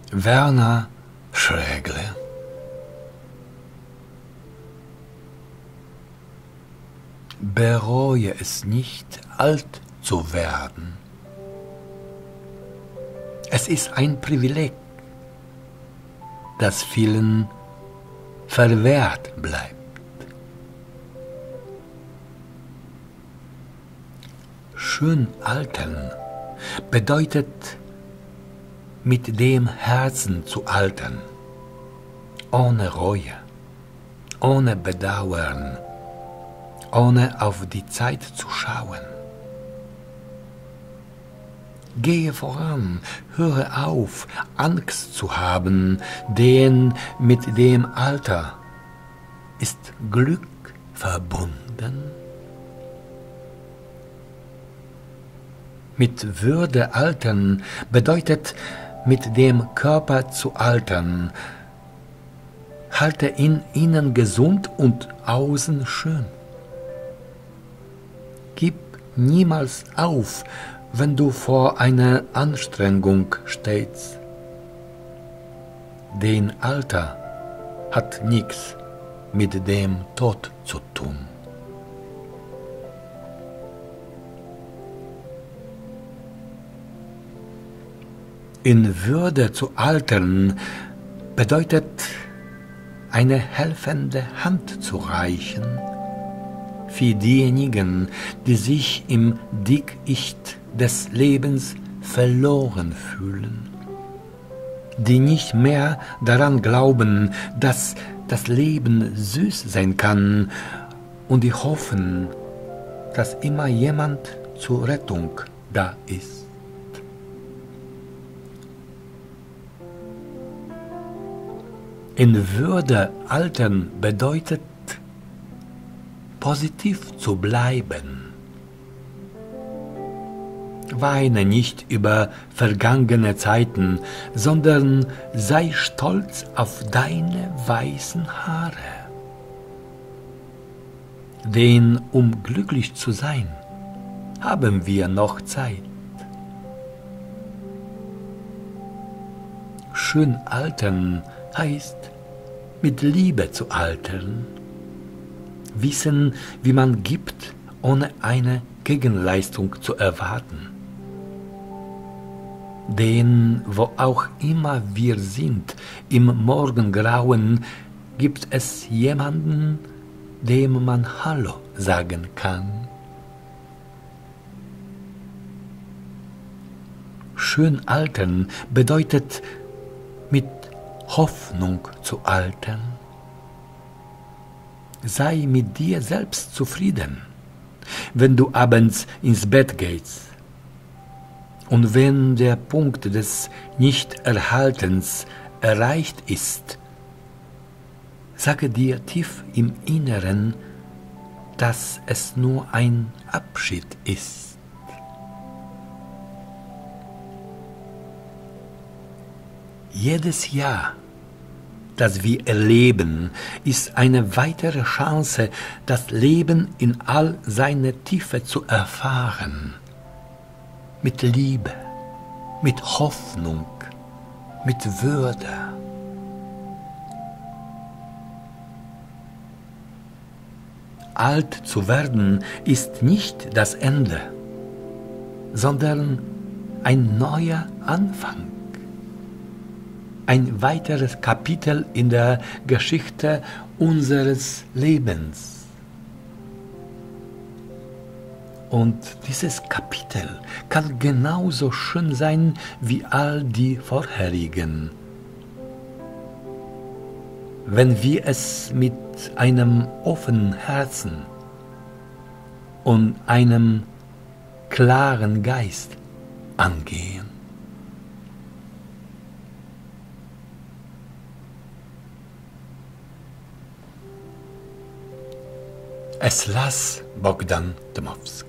Werner Schrägle. Bereue es nicht, alt zu werden. Es ist ein Privileg, das vielen verwehrt bleibt. Schön altern bedeutet, mit dem Herzen zu altern, ohne Reue, ohne Bedauern, ohne auf die Zeit zu schauen. Gehe voran, höre auf, Angst zu haben, denn mit dem Alter ist Glück verbunden. Mit Würde altern bedeutet, mit dem Körper zu altern. Halte ihn innen gesund und außen schön. Gib niemals auf, wenn du vor einer Anstrengung stehst. Denn Alter hat nichts mit dem Tod zu tun. In Würde zu altern bedeutet, eine helfende Hand zu reichen für diejenigen, die sich im Dickicht des Lebens verloren fühlen, die nicht mehr daran glauben, dass das Leben süß sein kann, und die hoffen, dass immer jemand zur Rettung da ist. In Würde altern bedeutet, positiv zu bleiben. Weine nicht über vergangene Zeiten, sondern sei stolz auf deine weißen Haare. Denn um glücklich zu sein, haben wir noch Zeit. Schön altern heißt, mit Liebe zu altern, wissen, wie man gibt, ohne eine Gegenleistung zu erwarten. Denn wo auch immer wir sind, im Morgengrauen gibt es jemanden, dem man Hallo sagen kann. Schön altern bedeutet, mit Hoffnung zu altern. Sei mit dir selbst zufrieden, wenn du abends ins Bett gehst. Und wenn der Punkt des Nichterhaltens erreicht ist, sage dir tief im Inneren, dass es nur ein Abschied ist. Jedes Jahr, das wir erleben, ist eine weitere Chance, das Leben in all seiner Tiefe zu erfahren. Mit Liebe, mit Hoffnung, mit Würde. Alt zu werden ist nicht das Ende, sondern ein neuer Anfang. Ein weiteres Kapitel in der Geschichte unseres Lebens. Und dieses Kapitel kann genauso schön sein wie all die vorherigen, wenn wir es mit einem offenen Herzen und einem klaren Geist angehen. Es las Bogdan Dmowski.